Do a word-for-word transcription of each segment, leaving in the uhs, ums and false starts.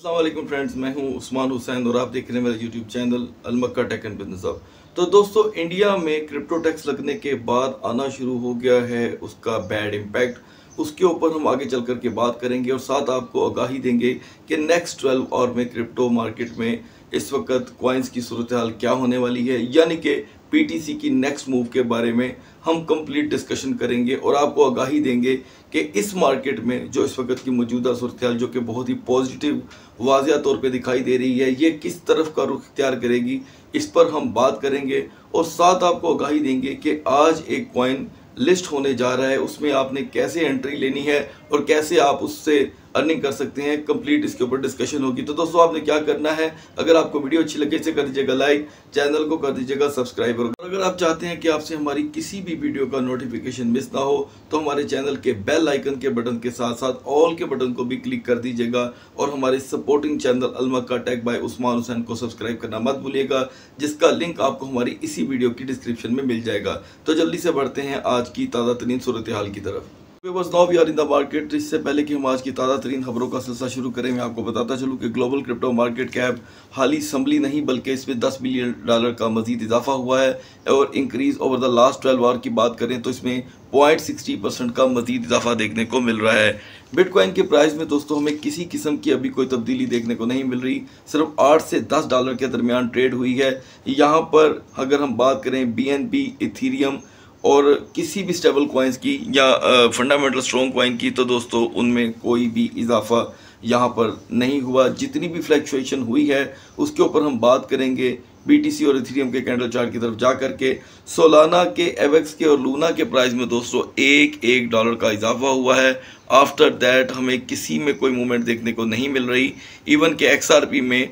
अस्सलाम वालेकुम फ्रेंड्स, मैं हूं उस्मान हुसैन और आप देख रहे हैं मेरा YouTube channel Almakka Tech and Business Hub. तो दोस्तों, इंडिया में क्रिप्टो टैक्स लगने के बाद आना शुरू हो गया है उसका बैड इम्पैक्ट। उसके ऊपर हम आगे चल कर के बात करेंगे और साथ आपको आगाही देंगे कि नेक्स्ट ट्वेल्व आवर में क्रिप्टो मार्केट में इस वक्त कॉइन्स की सूरत हाल क्या होने वाली है, यानी कि पीटीसी की नेक्स्ट मूव के बारे में हम कंप्लीट डिस्कशन करेंगे और आपको आगाही देंगे कि इस मार्केट में जो इस वक्त की मौजूदा सूरत हाल जो कि बहुत ही पॉजिटिव वाज़िया तौर पे दिखाई दे रही है, ये किस तरफ का रुख इख्तियार करेगी, इस पर हम बात करेंगे और साथ आपको आगाही देंगे कि आज एक कॉइन लिस्ट होने जा रहा है, उसमें आपने कैसे एंट्री लेनी है और कैसे आप उससे अर्निंग कर सकते हैं। कंप्लीट इसके ऊपर डिस्कशन होगी। तो दोस्तों, आपने क्या करना है, अगर आपको वीडियो अच्छी लगे इसे कर दीजिएगा लाइक, चैनल को कर दीजिएगा सब्सक्राइब। और अगर आप चाहते हैं कि आपसे हमारी किसी भी वीडियो का नोटिफिकेशन मिस ना हो तो हमारे चैनल के बेल आइकन के बटन के साथ साथ ऑल के बटन को भी क्लिक कर दीजिएगा और हमारे supporting channel Almakka Tech by Usman Hussain को सब्सक्राइब करना मत भूलिएगा, जिसका लिंक आपको हमारी इसी वीडियो की डिस्क्रिप्शन में मिल जाएगा। तो जल्दी से बढ़ते हैं आज की ताज़ा तरीन सूरत हाल की तरफ। बस now we are in the market. इससे पहले कि हम आज की ताज़ा तरीन खबरों का सिलसिला शुरू करें, मैं आपको बताता चलूँ कि ग्लोबल क्रिप्टो मार्केट कैप हाल ही संभली नहीं बल्कि इसमें दस बिलियन डॉलर का मजीद इजाफा हुआ है और increase over the last twelve hour की बात करें तो इसमें पॉइंट सिक्सटी परसेंट का मजीद इजाफा देखने को मिल रहा है। बिटकॉइन के प्राइस में दोस्तों हमें किसी किस्म की अभी कोई तब्दीली देखने को नहीं मिल रही, सिर्फ आठ से दस डॉलर के दरमियान ट्रेड हुई है। यहाँ पर अगर हम बात करें बी एन बी, इथीरियम और किसी भी स्टेबल कॉइन्स की या फंडामेंटल स्ट्रॉन्ग कॉइन की, तो दोस्तों उनमें कोई भी इजाफा यहाँ पर नहीं हुआ। जितनी भी फ्लैक्चुएशन हुई है उसके ऊपर हम बात करेंगे बीटीसी और इथेरियम के कैंडल चार्ट की तरफ जा करके। सोलाना के, एवेक्स के और लूना के प्राइस में दोस्तों एक एक डॉलर का इजाफा हुआ है। आफ्टर दैट हमें किसी में कोई मूवमेंट देखने को नहीं मिल रही। इवन के एक्सआरपी में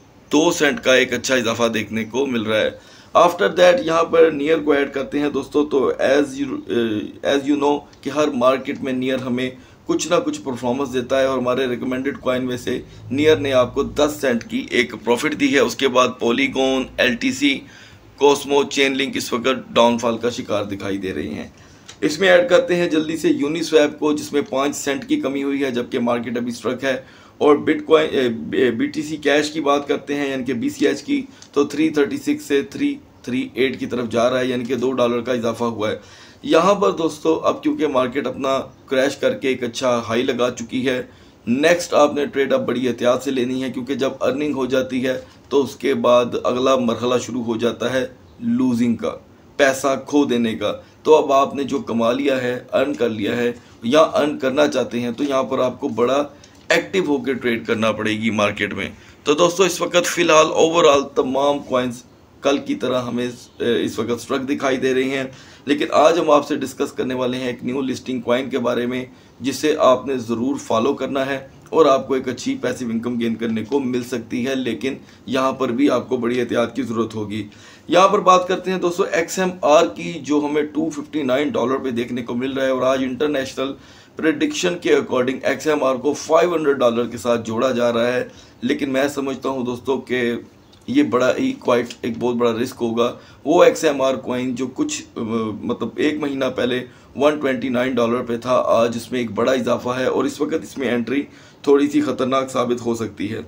दो सेंट का एक अच्छा इजाफा देखने को मिल रहा है। आफ्टर दैट यहाँ पर नियर को ऐड करते हैं दोस्तों, तो as you as you know कि हर मार्केट में नियर हमें कुछ ना कुछ परफॉर्मेंस देता है और हमारे रिकमेंडेड कॉइन में से नियर ने आपको दस सेंट की एक प्रॉफिट दी है। उसके बाद Polygon, LTC, Cosmo, Chainlink इस वक्त डाउनफॉल का शिकार दिखाई दे रही हैं। इसमें ऐड करते हैं जल्दी से यूनिस्वैप को, जिसमें पाँच सेंट की कमी हुई है जबकि मार्केट अभी स्ट्रक है। और बिटकॉइन बीटीसी कैश की बात करते हैं यानी कि बीसीएच की, तो तीन सौ छत्तीस से तीन सौ अड़तीस की तरफ जा रहा है, यानी कि दो डॉलर का इजाफा हुआ है। यहाँ पर दोस्तों अब क्योंकि मार्केट अपना क्रैश करके एक अच्छा हाई लगा चुकी है, नेक्स्ट आपने ट्रेड अब बड़ी एहतियात से लेनी है, क्योंकि जब अर्निंग हो जाती है तो उसके बाद अगला मरहला शुरू हो जाता है लूजिंग का, पैसा खो देने का। तो अब आपने जो कमा लिया है, अर्न कर लिया है या अर्न करना चाहते हैं, तो यहाँ पर आपको बड़ा एक्टिव होकर ट्रेड करना पड़ेगी मार्केट में। तो दोस्तों इस वक्त फ़िलहाल ओवरऑल तमाम कॉइन्स कल की तरह हमें इस वक्त स्ट्रक दिखाई दे रही हैं, लेकिन आज हम आपसे डिस्कस करने वाले हैं एक न्यू लिस्टिंग कॉइन के बारे में, जिसे आपने ज़रूर फॉलो करना है और आपको एक अच्छी पैसिव इनकम गेन करने को मिल सकती है, लेकिन यहाँ पर भी आपको बड़ी एहतियात की ज़रूरत होगी। यहाँ पर बात करते हैं दोस्तों एक्स एम आर की, जो हमें दो सौ उनसठ डॉलर पे देखने को मिल रहा है और आज इंटरनेशनल प्रेडिक्शन के अकॉर्डिंग एक्स एम आर को पाँच सौ डॉलर के साथ जोड़ा जा रहा है। लेकिन मैं समझता हूँ दोस्तों कि ये बड़ा ही क्वाइट एक बहुत बड़ा रिस्क होगा। वो एक्स एम आर कॉइन जो कुछ मतलब एक महीना पहले एक सौ उनतीस डॉलर पे था, आज इसमें एक बड़ा इजाफा है और इस वक्त इसमें एंट्री थोड़ी सी ख़तरनाक साबित हो सकती है।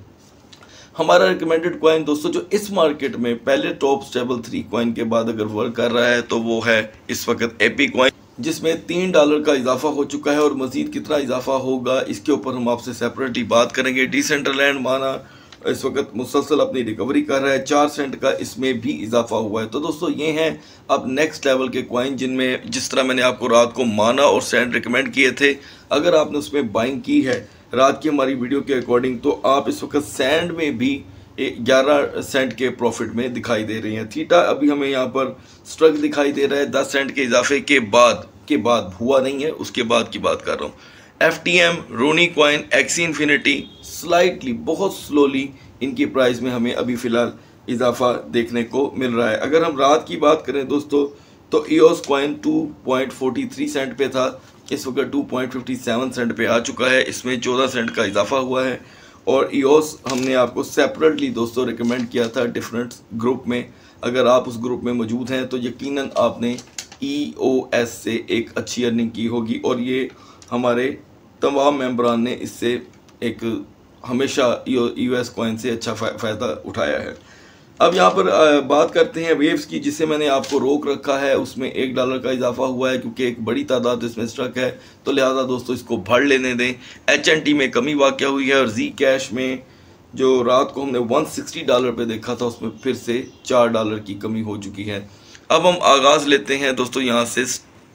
हमारा रिकमेंडेड कॉइन दोस्तों जो इस मार्केट में पहले टॉप स्टेबल थ्री कॉइन के बाद अगर वर्क कर रहा है तो वो है इस वक्त एपी कॉइन, जिसमें तीन डॉलर का इजाफा हो चुका है और मज़ीद कितना इजाफा होगा इसके ऊपर हम आपसे सेपरेटली बात करेंगे। डिसेंट्रलैंड माना इस वक्त मुसलसल अपनी रिकवरी कर रहा है, चार सेंट का इसमें भी इजाफा हुआ है। तो दोस्तों ये हैं अब नेक्स्ट लेवल के कॉइन, जिनमें जिस तरह मैंने आपको रात को माना और सेंट रिकमेंड किए थे, अगर आपने उसमें बाइंग की है रात की हमारी वीडियो के अकॉर्डिंग, तो आप इस वक्त सैंड में भी ग्यारह सेंट के प्रॉफिट में दिखाई दे रही हैं। थीटा अभी हमें यहाँ पर स्ट्रक दिखाई दे रहा है, दस सेंट के इजाफे के बाद के बाद हुआ नहीं है, उसके बाद की बात कर रहा हूँ। F T M, Ronin coin, Axie Infinity slightly बहुत स्लोली इनकी प्राइस में हमें अभी फ़िलहाल इजाफा देखने को मिल रहा है। अगर हम रात की बात करें दोस्तों तो ईओस कॉइन दो पॉइंट चार चार सेंट पे था, इस वक्त दो पॉइंट पाँच सात सेंट पे आ चुका है, इसमें चौदह सेंट का इजाफा हुआ है। और ईओस हमने आपको सेपरेटली दोस्तों रिकमेंड किया था डिफरेंट ग्रुप में, अगर आप उस ग्रुप में मौजूद हैं तो यकीनन आपने ई ओ एस से एक अच्छी अर्निंग की होगी और ये हमारे तमाम मेंबरान ने इससे एक हमेशा यूएस कॉइन से अच्छा फ़ायदा उठाया है। अब यहाँ पर बात करते हैं वेव्स की, जिसे मैंने आपको रोक रखा है। उसमें एक डॉलर का इजाफा हुआ है क्योंकि एक बड़ी तादाद इसमें स्ट्रक है, तो लिहाजा दोस्तों इसको भर लेने दें। एच एन टी में कमी वाक़या हुई है और जी कैश में जो रात को हमने एक सौ साठ डॉलर पे देखा था उसमें फिर से चार डॉलर की कमी हो चुकी है। अब हम आगाज़ लेते हैं दोस्तों यहाँ से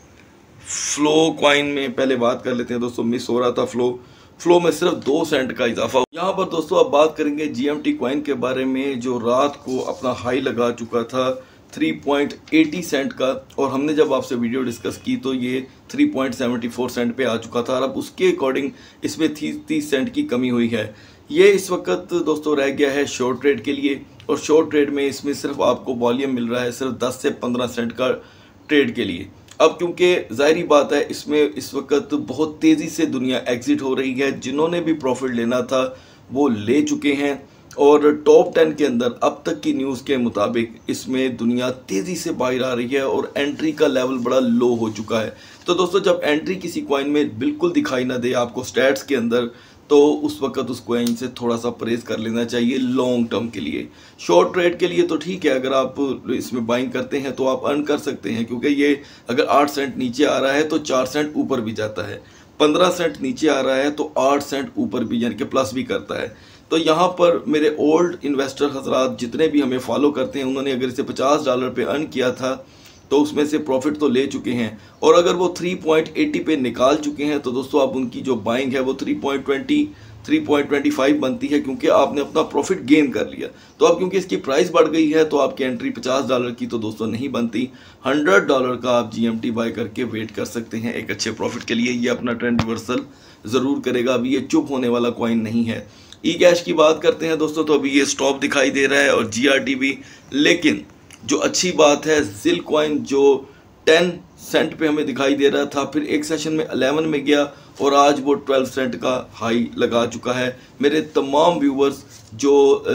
फ्लो कॉइन में पहले बात कर लेते हैं दोस्तों। मिस हो रहा था फ्लो फ्लो में सिर्फ दो सेंट का इजाफा। यहाँ पर दोस्तों अब बात करेंगे जीएमटी कॉइन के बारे में, जो रात को अपना हाई लगा चुका था तीन पॉइंट अस्सी सेंट का, और हमने जब आपसे वीडियो डिस्कस की तो ये तीन पॉइंट सात चार सेंट पे आ चुका था, और अब उसके अकॉर्डिंग इसमें तीस सेंट की कमी हुई है। ये इस वक्त दोस्तों रह गया है शॉर्ट ट्रेड के लिए, और शॉर्ट ट्रेड में इसमें सिर्फ आपको वॉल्यूम मिल रहा है सिर्फ दस से पंद्रह सेंट का ट्रेड के लिए। अब क्योंकि ज़ाहिरी बात है इसमें इस वक्त बहुत तेज़ी से दुनिया एग्जिट हो रही है, जिन्होंने भी प्रॉफिट लेना था वो ले चुके हैं, और टॉप टेन के अंदर अब तक की न्यूज़ के मुताबिक इसमें दुनिया तेज़ी से बाहर आ रही है और एंट्री का लेवल बड़ा लो हो चुका है। तो दोस्तों जब एंट्री किसी कॉइन में बिल्कुल दिखाई ना दे आपको स्टैट्स के अंदर, तो उस वक्त उस कॉइन से थोड़ा सा परहेज कर लेना चाहिए लॉन्ग टर्म के लिए। शॉर्ट ट्रेड के लिए तो ठीक है, अगर आप इसमें बाइंग करते हैं तो आप अर्न कर सकते हैं, क्योंकि ये अगर आठ सेंट नीचे आ रहा है तो चार सेंट ऊपर भी जाता है, पंद्रह सेंट नीचे आ रहा है तो आठ सेंट ऊपर भी यानी कि प्लस भी करता है। तो यहाँ पर मेरे ओल्ड इन्वेस्टर हजरात जितने भी हमें फॉलो करते हैं, उन्होंने अगर इसे पचास डॉलर पे अर्न किया था तो उसमें से प्रॉफिट तो ले चुके हैं, और अगर वो तीन पॉइंट अस्सी पे निकाल चुके हैं तो दोस्तों अब उनकी जो बाइंग है वो तीन पॉइंट बीस तीन पॉइंट पच्चीस बनती है, क्योंकि आपने अपना प्रॉफिट गेन कर लिया। तो अब क्योंकि इसकी प्राइस बढ़ गई है तो आपकी एंट्री पचास डॉलर की तो दोस्तों नहीं बनती, सौ डॉलर का आप जीएमटी बाय करके वेट कर सकते हैं एक अच्छे प्रॉफिट के लिए। ये अपना ट्रेंड रिवर्सल ज़रूर करेगा, अभी ये चुप होने वाला कॉइन नहीं है। ई कैश की बात करते हैं दोस्तों, तो अभी ये स्टॉप दिखाई दे रहा है और जीआरटी भी, लेकिन जो अच्छी बात है जिल कॉइन जो दस सेंट पे हमें दिखाई दे रहा था, फिर एक सेशन में ग्यारह में गया और आज वो बारह सेंट का हाई लगा चुका है। मेरे तमाम व्यूवर्स जो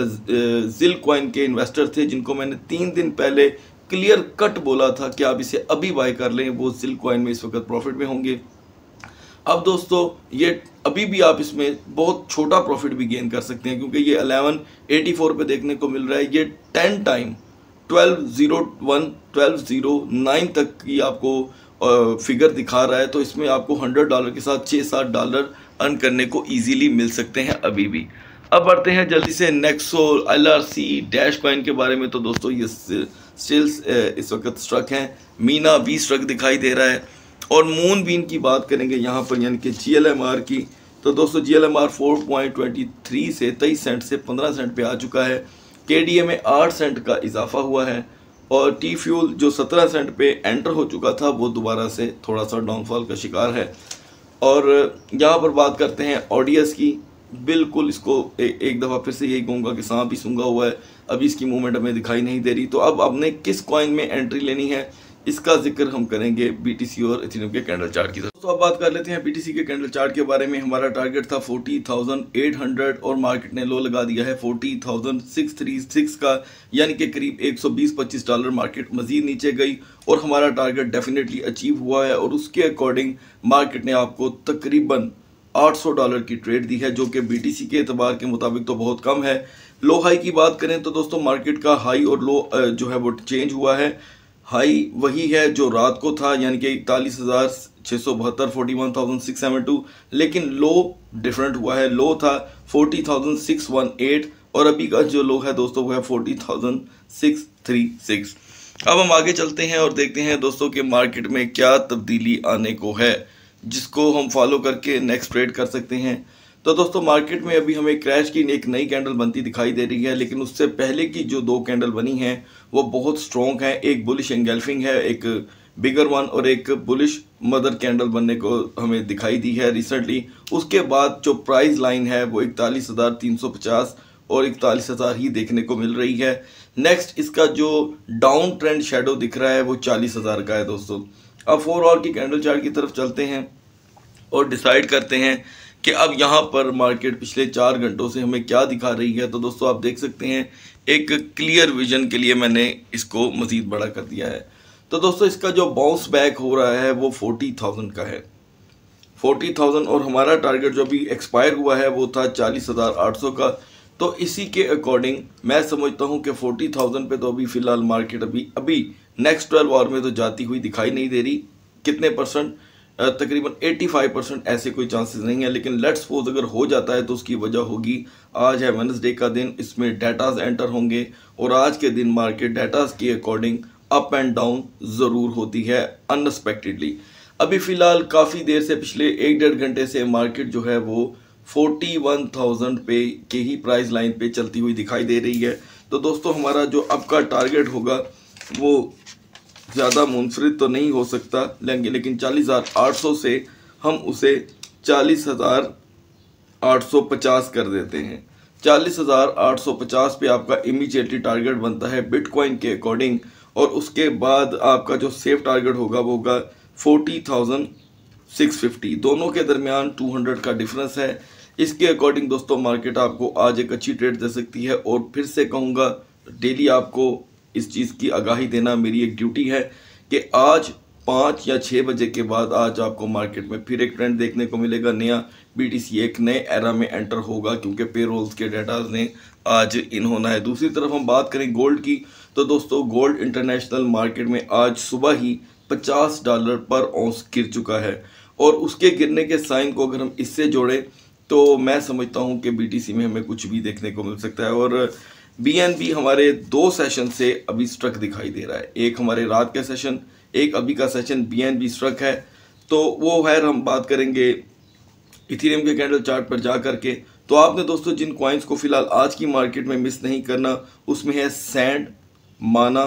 जिल कॉइन के इन्वेस्टर थे, जिनको मैंने तीन दिन पहले क्लियर कट बोला था कि आप इसे अभी बाय कर लें, वो जिल कॉइन में इस वक्त प्रॉफिट में होंगे। अब दोस्तों ये अभी भी आप इसमें बहुत छोटा प्रॉफिट भी गेन कर सकते हैं, क्योंकि ये ग्यारह चौरासी पे देखने को मिल रहा है। ये ten time twelve zero one twelve zero nine तक की आपको फिगर दिखा रहा है, तो इसमें आपको सौ डॉलर के साथ छः सात डॉलर अर्न करने को इजीली मिल सकते हैं अभी भी। अब बढ़ते हैं जल्दी से नेक्सो एलआरसी डैश कॉइन के बारे में। तो दोस्तों ये स्टिल्स इस वक्त स्ट्रक हैं, मीना भी स्ट्रक दिखाई दे रहा है, और मून बीन की बात करेंगे यहाँ पर यानी कि जीएलएमआर की। तो दोस्तों जीएलएमआर चार पॉइंट दो तीन से तेईस सेंट से पंद्रह सेंट पे आ चुका है, केडीए में आठ सेंट का इजाफा हुआ है, और टी फ्यूल जो सत्रह सेंट पे एंटर हो चुका था वो दोबारा से थोड़ा सा डाउनफॉल का शिकार है। और यहाँ पर बात करते हैं ऑडियस की, बिल्कुल इसको ए, एक दफ़ा फिर से यही कहूँगा कि सांप ही सूंघा हुआ है, अभी इसकी मूवमेंट हमें दिखाई नहीं दे रही। तो अब आपने किस कॉइन में एंट्री लेनी है इसका जिक्र हम करेंगे बीटीसी और इथेरियम के कैंडल चार्ट की। तो अब बात कर लेते हैं बीटीसी के कैंडल चार्ट के बारे में। हमारा टारगेट था चालीस हज़ार आठ सौ और मार्केट ने लो लगा दिया है चालीस हज़ार छह सौ छत्तीस का, यानी कि करीब एक सौ बीस पच्चीस डॉलर मार्केट मजीद नीचे गई, और हमारा टारगेट डेफिनेटली अचीव हुआ है, और उसके अकॉर्डिंग मार्केट ने आपको तकरीबन आठ सौ डॉलर की ट्रेड दी है, जो कि बीटीसी के एतबार के मुताबिक तो बहुत कम है। लो हाई की बात करें तो दोस्तों मार्केट का हाई और लो जो है वो चेंज हुआ है। हाई वही है जो रात को था, यानी कि इकतालीस हज़ार छः सौ बहत्तर forty one thousand six seven two, लेकिन लो डिफरेंट हुआ है। लो था forty thousand six one eight, और अभी का जो लो है दोस्तों वो है forty thousand six three six. अब हम आगे चलते हैं और देखते हैं दोस्तों कि मार्केट में क्या तब्दीली आने को है, जिसको हम फॉलो करके नेक्स्ट ट्रेड कर सकते हैं। तो दोस्तों मार्केट में अभी हमें क्रैश की एक नई कैंडल बनती दिखाई दे रही है, लेकिन उससे पहले की जो दो कैंडल बनी हैं वो बहुत स्ट्रॉन्ग है। एक बुलिश एंगल्फिंग है, एक बिगर वन, और एक बुलिश मदर कैंडल बनने को हमें दिखाई दी है रिसेंटली। उसके बाद जो प्राइस लाइन है वो इकतालीस हज़ार तीन सौ पचास और इकतालीस हज़ार ही देखने को मिल रही है। नेक्स्ट इसका जो डाउन ट्रेंड शेडो दिख रहा है वो चालीस हज़ार का है दोस्तों। अब फोर आवर की कैंडल चार्ट की तरफ चलते हैं और डिसाइड करते हैं कि अब यहाँ पर मार्केट पिछले चार घंटों से हमें क्या दिखा रही है। तो दोस्तों आप देख सकते हैं, एक क्लियर विजन के लिए मैंने इसको मज़ीद बड़ा कर दिया है। तो दोस्तों इसका जो बाउंस बैक हो रहा है वो फोर्टी थाउजेंड का है। फोर्टी थाउजेंड और हमारा टारगेट जो अभी एक्सपायर हुआ है वो था चालीस हज़ार आठ सौ का। तो इसी के अकॉर्डिंग मैं समझता हूँ कि फोर्टी थाउजेंड पे तो अभी फ़िलहाल मार्केट अभी अभी नेक्स्ट ट्वेल्व आवर में तो जाती हुई दिखाई नहीं दे रही। कितने परसेंट? तकरीबन पचासी परसेंट ऐसे कोई चांसेस नहीं है, लेकिन लेट्स सपोज अगर हो जाता है तो उसकी वजह होगी आज है वेडनेसडे का दिन, इसमें डाटाज एंटर होंगे और आज के दिन मार्केट डाटाज के अकॉर्डिंग अप एंड डाउन ज़रूर होती है अनएक्सपेक्टेडली। अभी फ़िलहाल काफ़ी देर से पिछले एक डेढ़ घंटे से मार्केट जो है वो इकतालीस हज़ार पे के ही प्राइस लाइन पे चलती हुई दिखाई दे रही है। तो दोस्तों हमारा जो अब का टारगेट होगा वो ज़्यादा मुनफरिद तो नहीं हो सकता, लेकिन चालीस हज़ार आठ सौ से हम उसे चालीस हज़ार आठ सौ पचास कर देते हैं। चालीस हज़ार आठ सौ पचास पे आपका इमीडिएटली टारगेट बनता है बिटकॉइन के अकॉर्डिंग, और उसके बाद आपका जो सेफ टारगेट होगा वो होगा फोर्टी थाउजेंड सिक्स फिफ्टी। दोनों के दरमियान टू हंड्रेड का डिफरेंस है। इसके अकॉर्डिंग दोस्तों मार्केट आपको आज एक अच्छी ट्रेड दे सकती है, और फिर से कहूँगा डेली आपको इस चीज़ की आगाही देना मेरी एक ड्यूटी है कि आज पाँच या छः बजे के बाद आज आपको मार्केट में फिर एक ट्रेंड देखने को मिलेगा। नया बीटीसी एक नए एरा में एंटर होगा क्योंकि पेरोल्स के डाटाज ने आज इन होना है। दूसरी तरफ हम बात करें गोल्ड की, तो दोस्तों गोल्ड इंटरनेशनल मार्केट में आज सुबह ही पचास डॉलर पर औंस गिर चुका है, और उसके गिरने के साइन को अगर हम इससे जोड़ें तो मैं समझता हूं कि बीटीसी में हमें कुछ भी देखने को मिल सकता है। और बीएनबी हमारे दो सेशन से अभी स्ट्रक दिखाई दे रहा है, एक हमारे रात का सेशन, एक अभी का सेशन बीएनबी स्ट्रक है। तो वो है हम बात करेंगे इथेरियम के कैंडल चार्ट पर जा करके। तो आपने दोस्तों जिन कॉइन्स को फिलहाल आज की मार्केट में मिस नहीं करना उसमें है सैंड, माना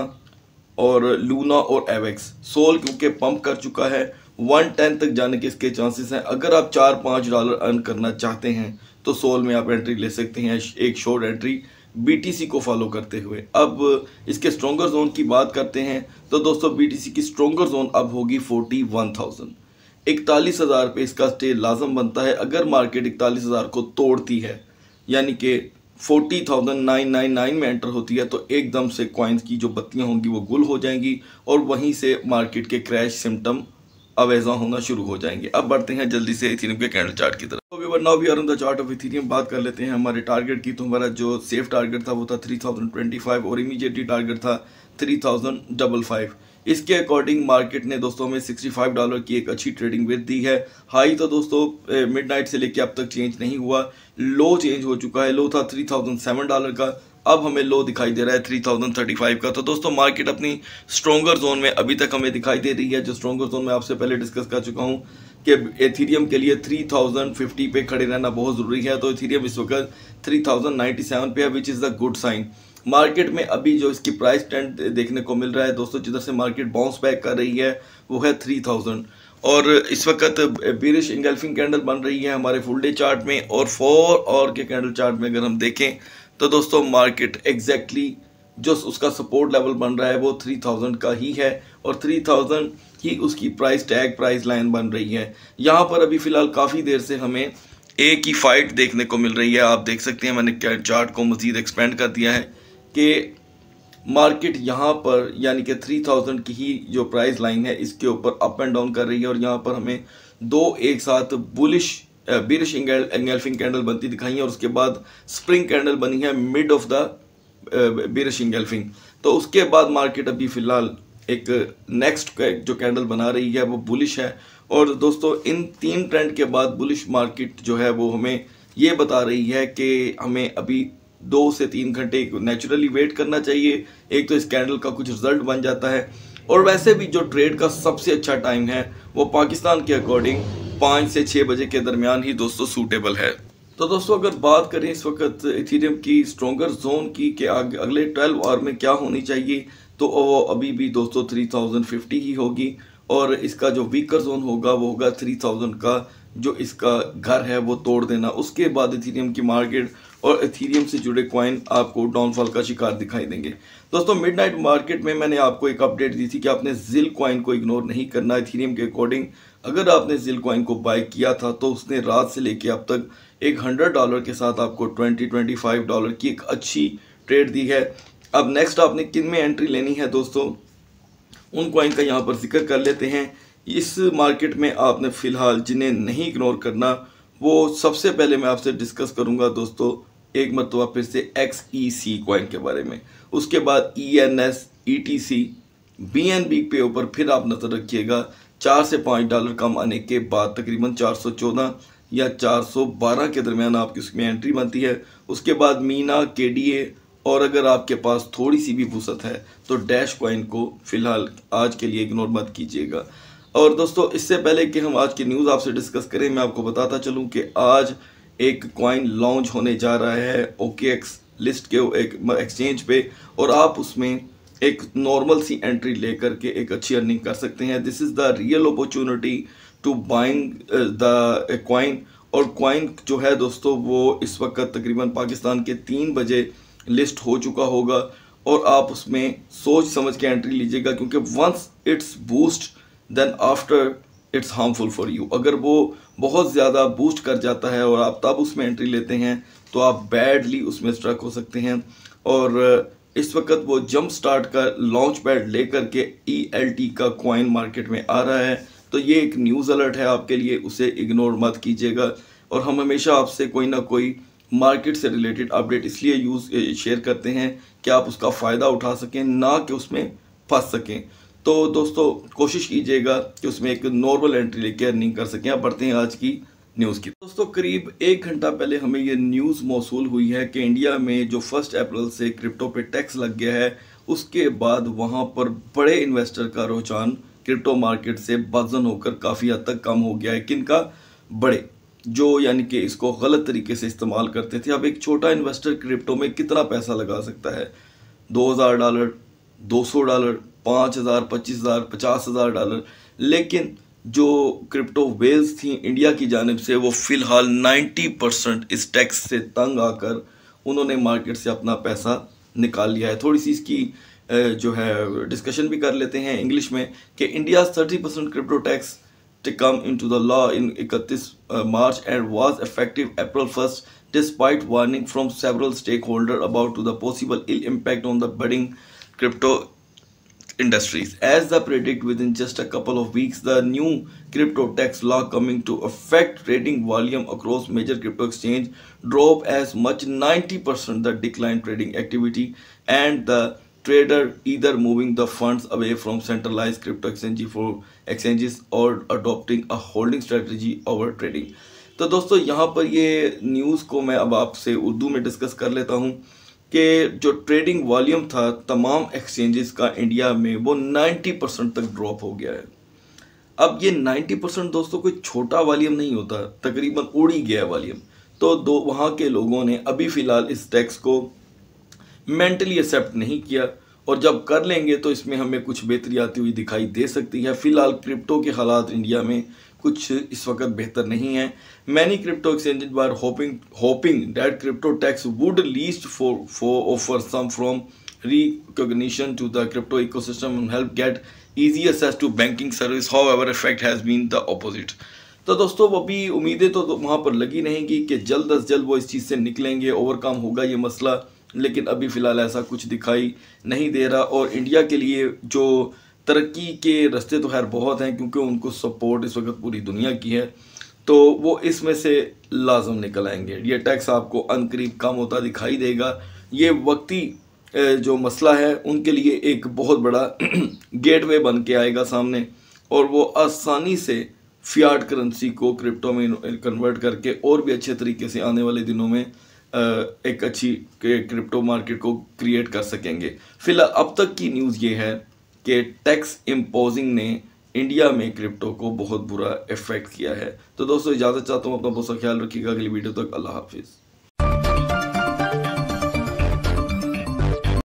और लूना और एवेक्स। सोल क्योंकि पंप कर चुका है, वन टेन तक जाने के इसके चांसेस हैं। अगर आप चार पाँच डॉलर अर्न करना चाहते हैं तो सोल में आप एंट्री ले सकते हैं, एक शॉर्ट एंट्री बीटीसी को फॉलो करते हुए। अब इसके स्ट्रॉन्गर जोन की बात करते हैं तो दोस्तों बीटीसी की स्ट्रॉन्गर जोन अब होगी फोर्टी वन थाउजेंड। इकतालीस हज़ार पे इसका स्टे लाजम बनता है। अगर मार्केट इकतालीस हज़ार को तोड़ती है यानी कि forty thousand nine nine nine में एंटर होती है तो एकदम से कॉइन्स की जो बत्तियां होंगी वो गुल हो जाएंगी, और वहीं से मार्केट के क्रैश सिम्टम अवेजा होना शुरू हो जाएंगे। अब बढ़ते हैं जल्दी से इथेरियम के कैंडल चार्ट की तरफ। तो now we are on the chart of Ethereum. बात कर लेते हैं हमारे टारगेट की। तो हमारा जो सेफ टारगेट था वो था थ्री थाउजेंड ट्वेंटी फाइव और इमीडिएटली टारगेट था थ्री थाउजेंड डबल फाइव। इसके अकॉर्डिंग मार्केट ने दोस्तों हमें सिक्सटी फाइव डॉलर की एक अच्छी ट्रेडिंग विद दी है। हाई तो दोस्तों मिडनाइट से लेके अब तक चेंज नहीं हुआ, लो चेंज हो चुका है। लो था थ्री थाउजेंड सेवन डॉलर का, अब हमें लो दिखाई दे रहा है थ्री थाउजेंड थर्टी फाइव का। तो दोस्तों मार्केट अपनी स्ट्रॉन्गर जोन में अभी तक हमें दिखाई दे रही है। जो स्ट्रॉन्गर जोन में आपसे पहले डिस्कस कर चुका हूं कि एथेरियम के लिए थ्री थाउजेंड फिफ्टी पे खड़े रहना बहुत ज़रूरी है। तो एथेरियम इस वक्त थ्री थाउजेंड नाइन्टी सेवन पे है, which is the good sign. Market में अभी जो इसकी प्राइस ट्रेंड देखने को मिल रहा है दोस्तों, जिधर से मार्केट बाउंस बैक कर रही है वो है थ्री थाउजेंड, और इस वक्त बीरिश इंगल्फिंग कैंडल बन रही है हमारे फुल डे चार्ट में। और फोर और के कैंडल चार्ट में अगर हम देखें तो दोस्तों मार्केट एग्जैक्टली जो उसका सपोर्ट लेवल बन रहा है वो थ्री थाउजेंड का ही है, और थ्री थाउजेंड ही उसकी प्राइस टैग प्राइस लाइन बन रही है। यहाँ पर अभी फ़िलहाल काफ़ी देर से हमें एक ही फाइट देखने को मिल रही है। आप देख सकते हैं मैंने चार्ट को मज़ीद एक्सपेंड कर दिया है कि मार्केट यहाँ पर यानी कि थ्री थाउजेंड की ही जो प्राइस लाइन है इसके ऊपर अप एंड डाउन कर रही है, और यहाँ पर हमें दो एक साथ बुलिश बीरिश इंगल्फिंग कैंडल बनती दिखाई है, और उसके बाद स्प्रिंग कैंडल बनी है mid of the bearish engulfing. तो उसके बाद मार्केट अभी फ़िलहाल एक नेक्स्ट जो कैंडल बना रही है वो बुलिश है। और दोस्तों इन तीन ट्रेंड के बाद बुलिश मार्केट जो है वो हमें ये बता रही है कि हमें अभी दो से तीन घंटे नेचुरली वेट करना चाहिए। एक तो इस कैंडल का कुछ रिजल्ट बन जाता है, और वैसे भी जो ट्रेड का सबसे अच्छा टाइम है वो पाकिस्तान के अकॉर्डिंग पाँच से छः बजे के दरमियान ही दोस्तों सूटेबल है। तो दोस्तों अगर बात करें इस वक्त इथेरियम की स्ट्रॉन्गर जोन की कि अगले ट्वेल्व आवर में क्या होनी चाहिए, तो वो अभी भी दोस्तों थ्री थाउजेंड फिफ्टी ही होगी, और इसका जो वीकर जोन होगा वो होगा थ्री थाउजेंड का, जो इसका घर है वो तोड़ देना। उसके बाद इथेरियम की मार्केट और इथेरियम से जुड़े कॉइन आपको डाउनफॉल का शिकार दिखाई देंगे। दोस्तों मिडनाइट मार्केट में मैंने आपको एक अपडेट दी थी कि आपने जिल कॉइन को इग्नोर नहीं करना। इथेरियम के अकॉर्डिंग अगर आपने जिल कॉइन को बाय किया था तो उसने रात से लेके अब तक एक हंड्रेड डॉलर के साथ आपको ट्वेंटी ट्वेंटी फाइव डॉलर की एक अच्छी ट्रेड दी है। अब नेक्स्ट आपने किन में एंट्री लेनी है दोस्तों, उन कॉइन का यहाँ पर जिक्र कर लेते हैं इस मार्केट में आपने फ़िलहाल जिन्हें नहीं इग्नोर करना, वो सबसे पहले मैं आपसे डिस्कस करूंगा दोस्तों एक मरतबा फिर से एक्स ई सी कॉइन के बारे में, उसके बाद E N S, E T C, B N B पे ऊपर फिर आप नज़र रखिएगा। चार से पाँच डॉलर कम आने के बाद तकरीबन चार सौ चौदह या चार सौ बारह के दरमियान आपकी उसमें एंट्री बनती है। उसके बाद मीना, के डी ए, और अगर आपके पास थोड़ी सी भी फुर्सत है तो डैश कॉइन को फ़िलहाल आज के लिए इग्नोर मत कीजिएगा। और दोस्तों इससे पहले कि हम आज की न्यूज़ आपसे डिस्कस करें, मैं आपको बताता चलूं कि आज एक कॉइन लॉन्च होने जा रहा है ओ के एक्स लिस्ट के एक एक्सचेंज पे, और आप उसमें एक नॉर्मल सी एंट्री लेकर के एक अच्छी अर्निंग कर सकते हैं। This is the real opportunity to buying the coin. और कॉइन जो है दोस्तों वो इस वक्त तकरीबन पाकिस्तान के तीन बजे लिस्ट हो चुका होगा, और आप उसमें सोच समझ के एंट्री लीजिएगा, क्योंकि once it's boost then after it's harmful for you. अगर वो बहुत ज़्यादा बूस्ट कर जाता है और आप तब उसमें एंट्री लेते हैं तो आप बैडली उसमें स्ट्रक हो सकते हैं। और इस वक्त वो जंप स्टार्ट का लॉन्च पैड लेकर के ई एल टी का कॉइन मार्केट में आ रहा है, तो ये एक न्यूज़ अलर्ट है आपके लिए, उसे इग्नोर मत कीजिएगा। और हम हमेशा आपसे कोई ना कोई मार्केट से रिलेटेड अपडेट इसलिए यूज़ शेयर करते हैं कि आप उसका फ़ायदा उठा सकें, ना कि उसमें फंस सकें। तो दोस्तों कोशिश कीजिएगा कि उसमें एक नॉर्मल एंट्री लेके अर्निंग कर सकें। अब बढ़ते हैं आज की न्यूज़ की। दोस्तों करीब एक घंटा पहले हमें ये न्यूज़ मौसूल हुई है कि इंडिया में जो फर्स्ट अप्रैल से क्रिप्टो पे टैक्स लग गया है, उसके बाद वहाँ पर बड़े इन्वेस्टर का रुझान क्रिप्टो मार्केट से बाज़न होकर काफ़ी हद तक कम हो गया है। किनका? बड़े, जो यानी कि इसको गलत तरीके से इस्तेमाल करते थे। अब एक छोटा इन्वेस्टर क्रिप्टो में कितना पैसा लगा सकता है? दो हज़ार डॉलर, दो सौ डॉलर, पाँच हज़ार, पच्चीस हज़ार, पचास हज़ार डॉलर। लेकिन जो क्रिप्टो वेल्स थी इंडिया की जानिब से, वो फ़िलहाल नब्बे परसेंट इस टैक्स से तंग आकर उन्होंने मार्केट से अपना पैसा निकाल लिया है। थोड़ी सी इसकी जो है डिस्कशन भी कर लेते हैं इंग्लिश में कि India thirty percent crypto tax to come into the law in इकतीस March and was effective April first, despite warning from several stakeholders about the possible ill impact on the budding crypto industries. As the predict within just a couple of weeks, the new crypto tax law coming to affect trading volume across major crypto exchange drove as much ninety percent the decline trading activity, and the trader either moving the funds away from centralized crypto exchange for exchanges or adopting a holding strategy over trading. तो दोस्तों यहाँ पर ये news को मैं अब आपसे उर्दू में डिस्कस कर लेता हूँ कि जो ट्रेडिंग वॉल्यूम था तमाम एक्सचेंजेस का इंडिया में, वो नब्बे परसेंट तक ड्रॉप हो गया है। अब ये नब्बे परसेंट दोस्तों कोई छोटा वॉल्यूम नहीं होता, तकरीबन उड़ ही गया वॉल्यूम। तो दो वहाँ के लोगों ने अभी फ़िलहाल इस टैक्स को मेंटली एक्सेप्ट नहीं किया, और जब कर लेंगे तो इसमें हमें कुछ बेहतरी आती हुई दिखाई दे सकती है। फ़िलहाल क्रिप्टो के हालात इंडिया में कुछ इस वक्त बेहतर नहीं है। Many crypto exchanges were hoping hoping that crypto tax would least for for offer some from recognition to the crypto ecosystem and help get easy access to banking service. However effect has been the opposite. तो दोस्तों वो भी उम्मीदें तो वहाँ पर लगी रहेंगी कि जल्द अज जल्द वो इस चीज़ से निकलेंगे, ओवरकम होगा ये मसला, लेकिन अभी फ़िलहाल ऐसा कुछ दिखाई नहीं दे रहा। और इंडिया के लिए जो तरक्की के रास्ते तो खैर बहुत हैं, क्योंकि उनको सपोर्ट इस वक्त पूरी दुनिया की है, तो वो इसमें से लाजम निकल आएंगे। ये टैक्स आपको अनकरीब कम होता दिखाई देगा। ये वक्ती जो मसला है उनके लिए एक बहुत बड़ा गेटवे बन के आएगा सामने, और वो आसानी से फियाट करेंसी को क्रिप्टो में कन्वर्ट करके और भी अच्छे तरीके से आने वाले दिनों में एक अच्छी क्रिप्टो मार्केट को क्रिएट कर सकेंगे। फिलहाल अब तक की न्यूज़ ये है कि टैक्स इम्पोजिंग ने इंडिया में क्रिप्टो को बहुत बुरा इफेक्ट किया है। तो दोस्तों इजाज़त चाहता हूँ, अपना बहुत सा ख्याल रखिएगा। अगली वीडियो तक अल्लाह हाफिज़।